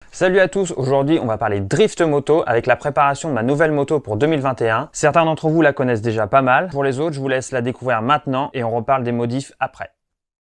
Salut à tous, aujourd'hui on va parler drift moto avec la préparation de ma nouvelle moto pour 2021. Certains d'entre vous la connaissent déjà pas mal. Pour les autres, je vous laisse la découvrir maintenant et on reparle des modifs après.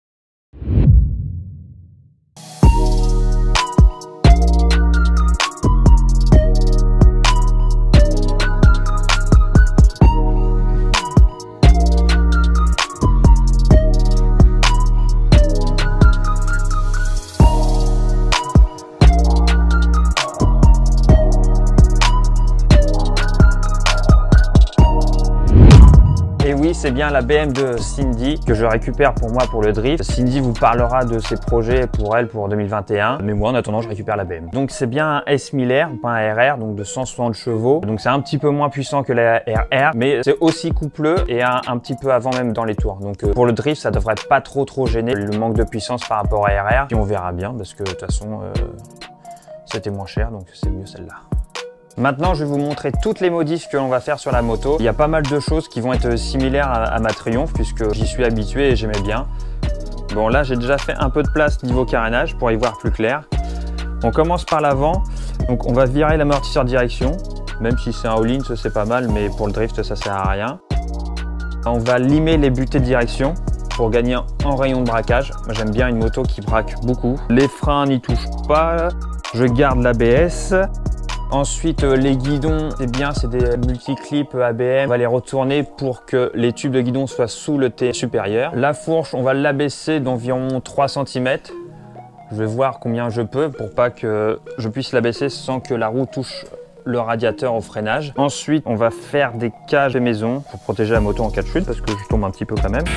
Et oui, c'est bien la BM de Cindy que je récupère pour moi pour le drift. Cindy vous parlera de ses projets pour elle pour 2021. Mais moi, en attendant, je récupère la BM. Donc, c'est bien un S-1000R, pas un RR, donc de 160 chevaux. Donc, c'est un petit peu moins puissant que la RR, mais c'est aussi coupleux et un petit peu avant même dans les tours. Donc, pour le drift, ça devrait pas trop gêner le manque de puissance par rapport à RR. Puis, on verra bien parce que de toute façon, c'était moins cher, donc c'est mieux celle-là. Maintenant, je vais vous montrer toutes les modifs que l'on va faire sur la moto. Il y a pas mal de choses qui vont être similaires à ma Triumph puisque j'y suis habitué et j'aimais bien. Bon, là, j'ai déjà fait un peu de place niveau carénage pour y voir plus clair. On commence par l'avant. Donc, on va virer l'amortisseur direction. Même si c'est un all-in, c'est pas mal, mais pour le drift, ça sert à rien. On va limer les butées de direction pour gagner en rayon de braquage. Moi, j'aime bien une moto qui braque beaucoup. Les freins n'y touchent pas. Je garde l'ABS. Ensuite, les guidons, c'est bien, c'est des multiclips ABM. On va les retourner pour que les tubes de guidon soient sous le T supérieur. La fourche, on va l'abaisser d'environ 3 cm. Je vais voir combien je peux pour pas que je puisse l'abaisser sans que la roue touche le radiateur au freinage. Ensuite, on va faire des cages de maison pour protéger la moto en cas de chute parce que je tombe un petit peu quand même.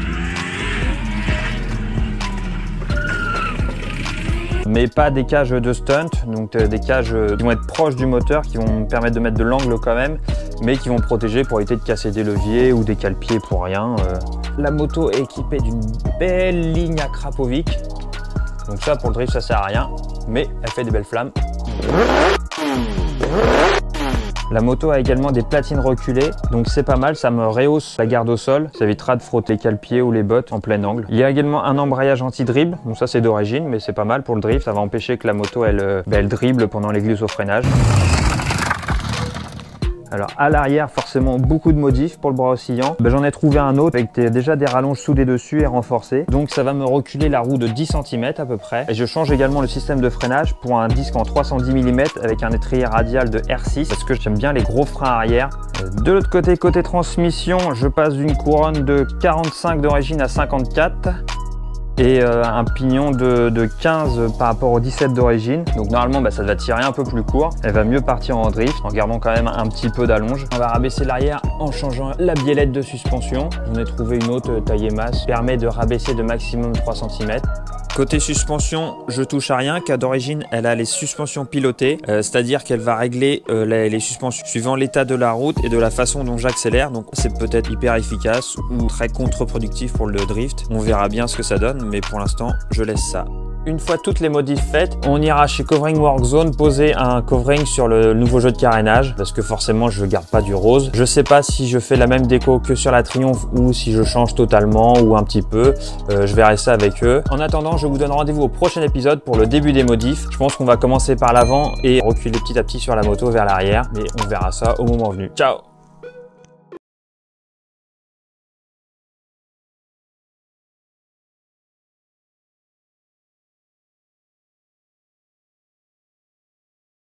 Mais pas des cages de stunt, donc des cages qui vont être proches du moteur, qui vont me permettre de mettre de l'angle quand même, mais qui vont protéger pour éviter de casser des leviers ou des cale-pieds pour rien. La moto est équipée d'une belle ligne à Krapovic, donc ça pour le drift ça sert à rien, mais elle fait des belles flammes. La moto a également des platines reculées, donc c'est pas mal, ça me rehausse la garde au sol, ça évitera de frotter les cale-pieds ou les bottes en plein angle. Il y a également un embrayage anti-dribble, donc ça c'est d'origine, mais c'est pas mal pour le drift, ça va empêcher que la moto elle dribble pendant les glisses au freinage. Alors à l'arrière, forcément beaucoup de modifs pour le bras oscillant. J'en ai trouvé un autre avec déjà des rallonges soudées dessus et renforcées. Donc ça va me reculer la roue de 10 cm à peu près. Et je change également le système de freinage pour un disque en 310 mm avec un étrier radial de R6 parce que j'aime bien les gros freins arrière. De l'autre côté, côté transmission, je passe d'une couronne de 45 d'origine à 54. Et un pignon de 15 par rapport au 17 d'origine. Donc normalement ça va tirer un peu plus court. Elle va mieux partir en drift en gardant quand même un petit peu d'allonge. On va rabaisser l'arrière en changeant la biellette de suspension. J'en ai trouvé une autre taillée masse. Permet de rabaisser de maximum 3 cm. Côté suspension, je touche à rien car d'origine elle a les suspensions pilotées, c'est-à-dire qu'elle va régler les suspensions suivant l'état de la route et de la façon dont j'accélère. Donc c'est peut-être hyper efficace ou très contre-productif pour le drift. On verra bien ce que ça donne, mais pour l'instant je laisse ça. Une fois toutes les modifs faites, on ira chez Covering Work Zone poser un covering sur le nouveau jeu de carénage parce que forcément je garde pas du rose. Je sais pas si je fais la même déco que sur la Triumph ou si je change totalement ou un petit peu. Je verrai ça avec eux. En attendant, je vous donne rendez-vous au prochain épisode pour le début des modifs. Je pense qu'on va commencer par l'avant et reculer petit à petit sur la moto vers l'arrière, mais on verra ça au moment venu. Ciao!